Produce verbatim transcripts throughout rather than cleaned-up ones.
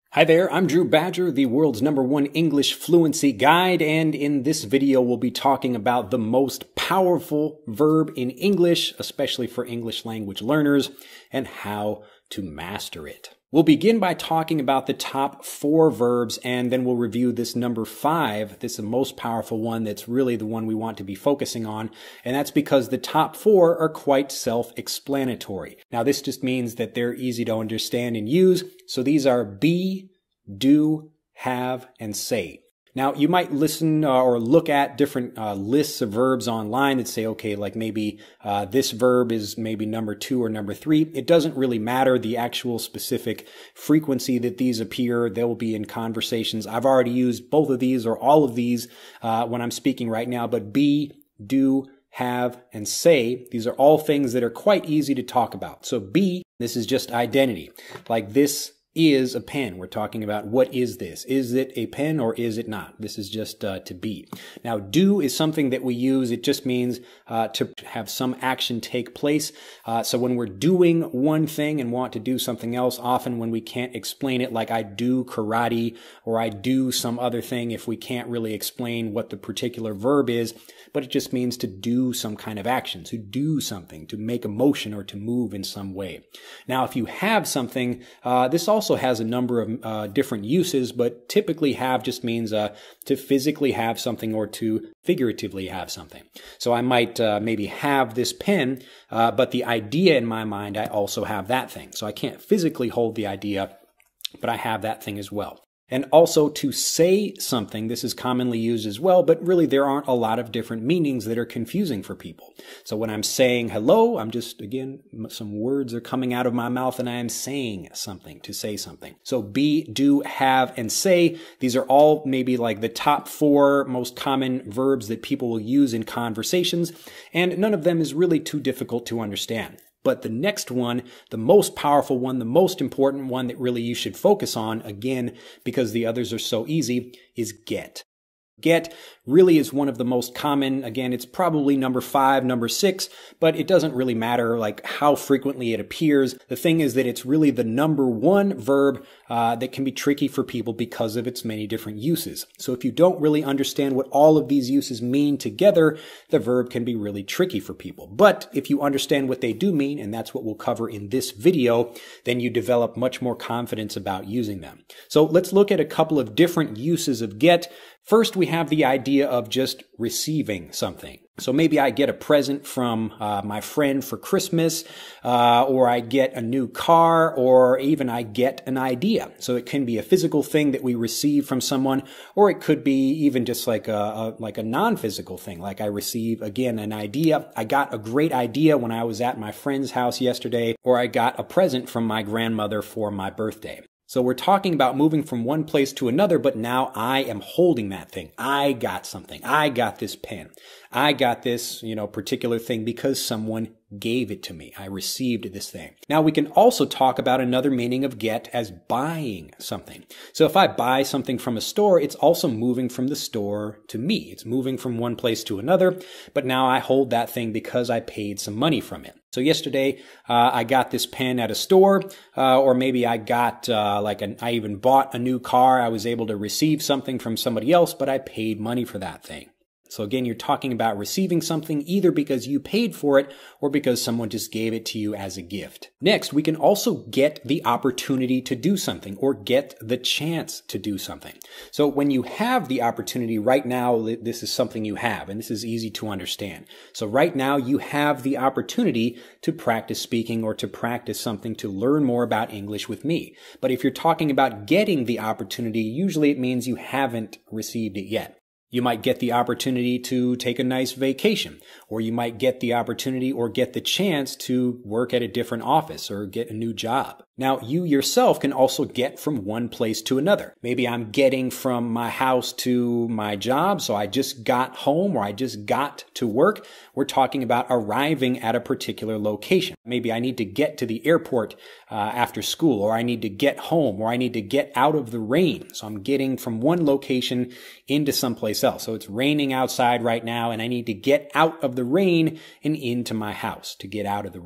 Hi there, I'm Drew Badger, the world's number one English fluency guide, and in this video we'll be talking about the most powerful verb in English, especially for English language learners, and how to master it. We'll begin by talking about the top four verbs, and then we'll review this number five. This is the most powerful one that's really the one we want to be focusing on, and that's because the top four are quite self-explanatory. Now, this just means that they're easy to understand and use, so these are be, do, have, and say. Now, you might listen uh, or look at different uh, lists of verbs online that say, okay, like maybe uh, this verb is maybe number two or number three. It doesn't really matter the actual specific frequency that these appear. They will be in conversations. I've already used both of these or all of these uh, when I'm speaking right now, but be, do, have, and say, these are all things that are quite easy to talk about. So be, this is just identity. Like this is a pen. We're talking about what is this? Is it a pen or is it not? This is just uh, to be. Now, do is something that we use. It just means uh, to have some action take place. Uh, so when we're doing one thing and want to do something else, often when we can't explain it, like I do karate or I do some other thing, if we can't really explain what the particular verb is, but it just means to do some kind of action, to do something, to make a motion or to move in some way. Now, if you have something, uh, this also also has a number of uh, different uses, but typically have just means uh, to physically have something or to figuratively have something. So I might uh, maybe have this pen, uh, but the idea in my mind, I also have that thing. So I can't physically hold the idea, but I have that thing as well. And also to say something, this is commonly used as well, but really there aren't a lot of different meanings that are confusing for people. So when I'm saying hello, I'm just, again, some words are coming out of my mouth and I am saying something, to say something. So be, do, have, and say, these are all maybe like the top four most common verbs that people will use in conversations, and none of them is really too difficult to understand. But the next one, the most powerful one, the most important one that really you should focus on, again, because the others are so easy, is get. Get really is one of the most common. Again, it's probably number five, number six, but it doesn't really matter like how frequently it appears. The thing is that it's really the number one verb uh, that can be tricky for people because of its many different uses. So if you don't really understand what all of these uses mean together, the verb can be really tricky for people. But if you understand what they do mean, and that's what we'll cover in this video, then you develop much more confidence about using them. So let's look at a couple of different uses of get. First, we have the idea of just receiving something. So maybe I get a present from uh, my friend for Christmas, uh, or I get a new car, or even I get an idea. So it can be a physical thing that we receive from someone, or it could be even just like a, a like a non-physical thing. Like I receive, again, an idea. I got a great idea when I was at my friend's house yesterday, or I got a present from my grandmother for my birthday. So we're talking about moving from one place to another, but now I am holding that thing. I got something. I got this pen. I got this, you know, particular thing because someone gave it to me. I received this thing. Now we can also talk about another meaning of get as buying something. So if I buy something from a store, it's also moving from the store to me. It's moving from one place to another, but now I hold that thing because I paid some money from it. So yesterday, uh, I got this pen at a store, uh, or maybe I got, uh, like an, I even bought a new car. I was able to receive something from somebody else, but I paid money for that thing. So again, you're talking about receiving something either because you paid for it or because someone just gave it to you as a gift. Next, we can also get the opportunity to do something or get the chance to do something. So when you have the opportunity right now, this is something you have, and this is easy to understand. So right now you have the opportunity to practice speaking or to practice something to learn more about English with me. But if you're talking about getting the opportunity, usually it means you haven't received it yet. You might get the opportunity to take a nice vacation, or you might get the opportunity or get the chance to work at a different office or get a new job. Now, you yourself can also get from one place to another. Maybe I'm getting from my house to my job, so I just got home or I just got to work. We're talking about arriving at a particular location. Maybe I need to get to the airport uh, after school, or I need to get home, or I need to get out of the rain. So I'm getting from one location into someplace else. So it's raining outside right now, and I need to get out of the rain and into my house to get out of the rain.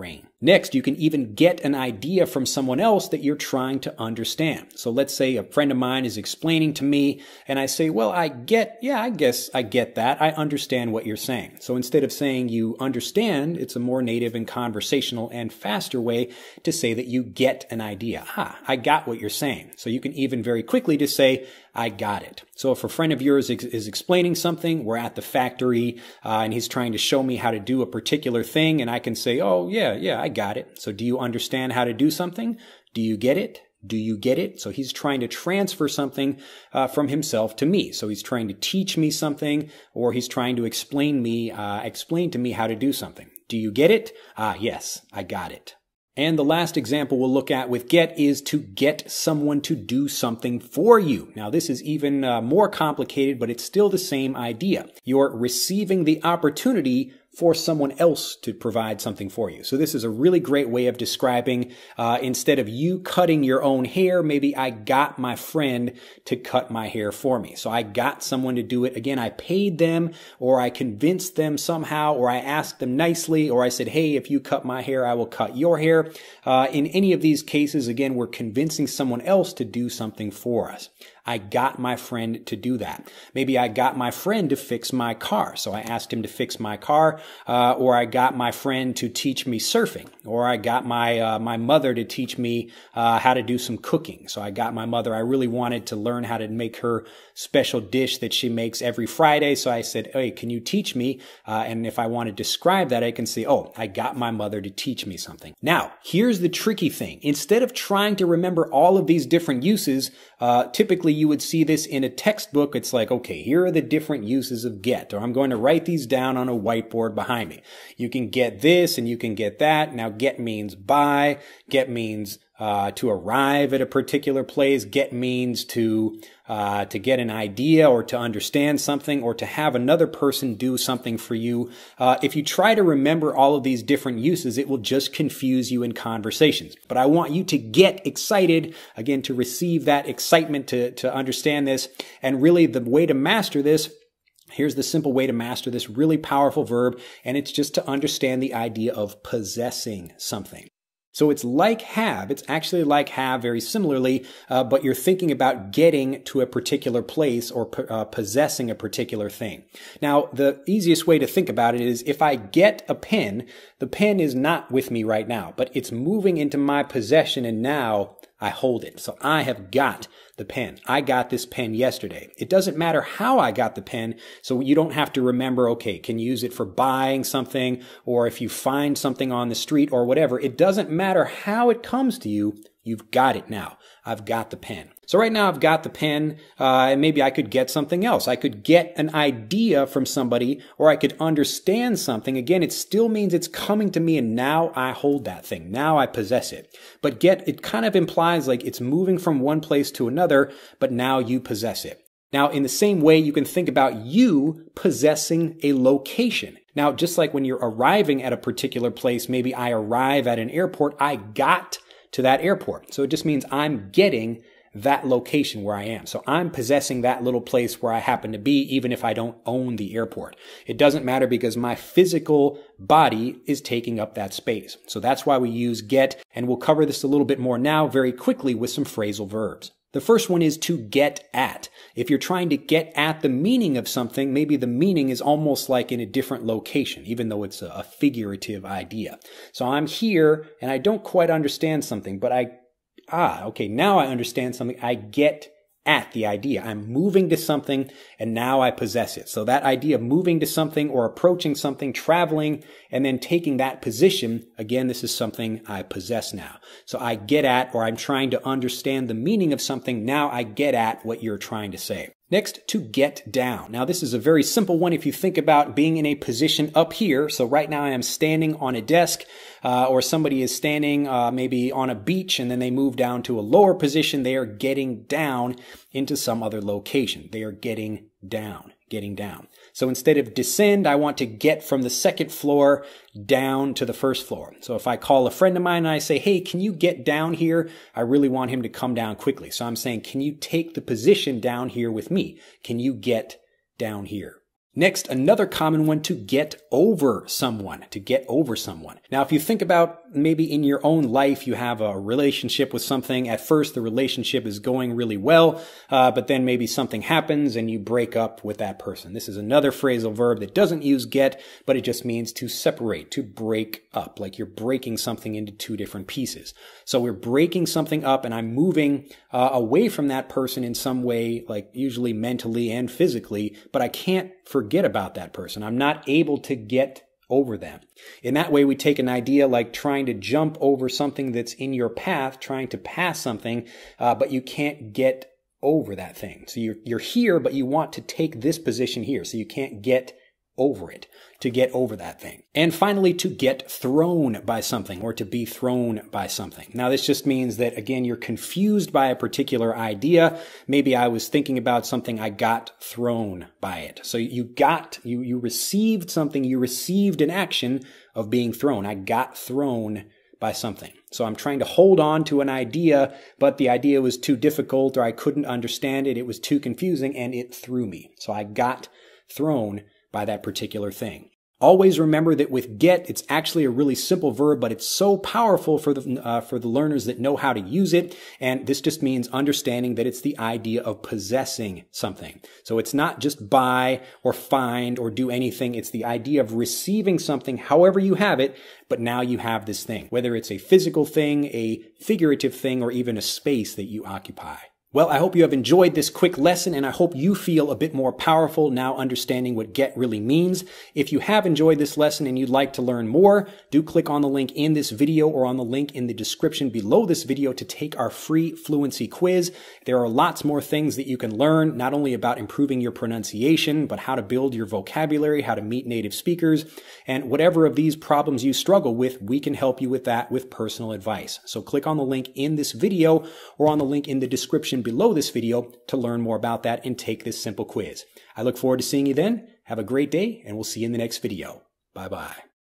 Next, you can even get an idea from someone else that you're trying to understand. So let's say a friend of mine is explaining to me and I say, well, I get, yeah, I guess I get that. I understand what you're saying. So instead of saying you understand, it's a more native and conversational and faster way to say that you get an idea. Ah, I got what you're saying. So you can even very quickly just say, I got it. So if a friend of yours is explaining something, we're at the factory uh, and he's trying to show me how to do a particular thing and I can say, oh, yeah, yeah, I got it. So do you understand how to do something? Do you get it? Do you get it? So he's trying to transfer something uh, from himself to me. So he's trying to teach me something or he's trying to explain me, uh, explain to me how to do something. Do you get it? Ah, yes, I got it. And the last example we'll look at with get is to get someone to do something for you. Now, this is even uh, more complicated, but it's still the same idea. You're receiving the opportunity for someone else to provide something for you. So this is a really great way of describing, uh, instead of you cutting your own hair, maybe I got my friend to cut my hair for me. So I got someone to do it. Again, I paid them or I convinced them somehow or I asked them nicely or I said, hey, if you cut my hair, I will cut your hair. Uh, in any of these cases, again, we're convincing someone else to do something for us. I got my friend to do that. Maybe I got my friend to fix my car. So I asked him to fix my car, uh, or I got my friend to teach me surfing, or I got my, uh, my mother to teach me, uh, how to do some cooking. So I got my mother, I really wanted to learn how to make her special dish that she makes every Friday. So I said, hey, can you teach me? Uh, and if I want to describe that, I can say, oh, I got my mother to teach me something. Now, here's the tricky thing. Instead of trying to remember all of these different uses, uh, typically you would see this in a textbook. It's like, okay, here are the different uses of get, or I'm going to write these down on a whiteboard behind me. You can get this and you can get that. Now, get means by, get means Uh, to arrive at a particular place. Get means to uh, to get an idea or to understand something or to have another person do something for you. Uh, if you try to remember all of these different uses, it will just confuse you in conversations. But I want you to get excited, again, to receive that excitement, to, to understand this. And really the way to master this, here's the simple way to master this really powerful verb, and it's just to understand the idea of possessing something. So it's like have, it's actually like have very similarly, uh, but you're thinking about getting to a particular place or uh, possessing a particular thing. Now, the easiest way to think about it is if I get a pen, the pen is not with me right now, but it's moving into my possession and now I hold it. So I have got the pen. I got this pen yesterday. It doesn't matter how I got the pen, so you don't have to remember, okay, can you use it for buying something, or if you find something on the street or whatever. It doesn't matter how it comes to you. You've got it now. I've got the pen. So right now I've got the pen, uh, and maybe I could get something else. I could get an idea from somebody, or I could understand something. Again, it still means it's coming to me and now I hold that thing. Now I possess it. But get, it kind of implies like it's moving from one place to another, but now you possess it. Now, in the same way, you can think about you possessing a location. Now, just like when you're arriving at a particular place, maybe I arrive at an airport, I got to that airport. So it just means I'm getting that location where I am. So I'm possessing that little place where I happen to be, even if I don't own the airport. It doesn't matter because my physical body is taking up that space. So that's why we use get, and we'll cover this a little bit more now very quickly with some phrasal verbs. The first one is to get at. If you're trying to get at the meaning of something, maybe the meaning is almost like in a different location, even though it's a figurative idea. So I'm here and I don't quite understand something, but I, ah, okay, now I understand something. I get at the idea. I'm moving to something and now I possess it. So that idea of moving to something or approaching something, traveling, and then taking that position, again, this is something I possess now. So I get at, or I'm trying to understand the meaning of something. Now I get at what you're trying to say. Next, to get down. Now, this is a very simple one if you think about being in a position up here. So right now I am standing on a desk, uh, or somebody is standing uh, maybe on a beach and then they move down to a lower position. They are getting down into some other location. They are getting down, getting down. So instead of descend, I want to get from the second floor down to the first floor. So if I call a friend of mine and I say, hey, can you get down here? I really want him to come down quickly. So I'm saying, can you take the position down here with me? Can you get down here? Next, another common one, to get over someone, to get over someone. Now, if you think about maybe in your own life, you have a relationship with something. At first, the relationship is going really well, uh, but then maybe something happens and you break up with that person. This is another phrasal verb that doesn't use get, but it just means to separate, to break up, like you're breaking something into two different pieces. So we're breaking something up and I'm moving uh, away from that person in some way, like usually mentally and physically, but I can't forget about that person. I'm not able to get over them. In that way, we take an idea like trying to jump over something that's in your path, trying to pass something, uh, but you can't get over that thing. So you're, you're here, but you want to take this position here, so you can't get over it, to get over that thing. And finally, to get thrown by something, or to be thrown by something. Now, this just means that, again, you're confused by a particular idea. Maybe I was thinking about something, I got thrown by it. So you got, you, you received something, you received an action of being thrown. I got thrown by something. So I'm trying to hold on to an idea, but the idea was too difficult, or I couldn't understand it, it was too confusing, and it threw me. So I got thrown by that particular thing. Always remember that with get, it's actually a really simple verb, but it's so powerful for the uh, for the learners that know how to use it. And this just means understanding that it's the idea of possessing something. So it's not just buy or find or do anything. It's the idea of receiving something, however you have it, but now you have this thing, whether it's a physical thing, a figurative thing, or even a space that you occupy. Well, I hope you have enjoyed this quick lesson, and I hope you feel a bit more powerful now understanding what get really means. If you have enjoyed this lesson and you'd like to learn more, do click on the link in this video or on the link in the description below this video to take our free fluency quiz. There are lots more things that you can learn, not only about improving your pronunciation, but how to build your vocabulary, how to meet native speakers, and whatever of these problems you struggle with, we can help you with that with personal advice. So click on the link in this video or on the link in the description below this video to learn more about that and take this simple quiz. I look forward to seeing you then. Have a great day, and we'll see you in the next video. Bye-bye.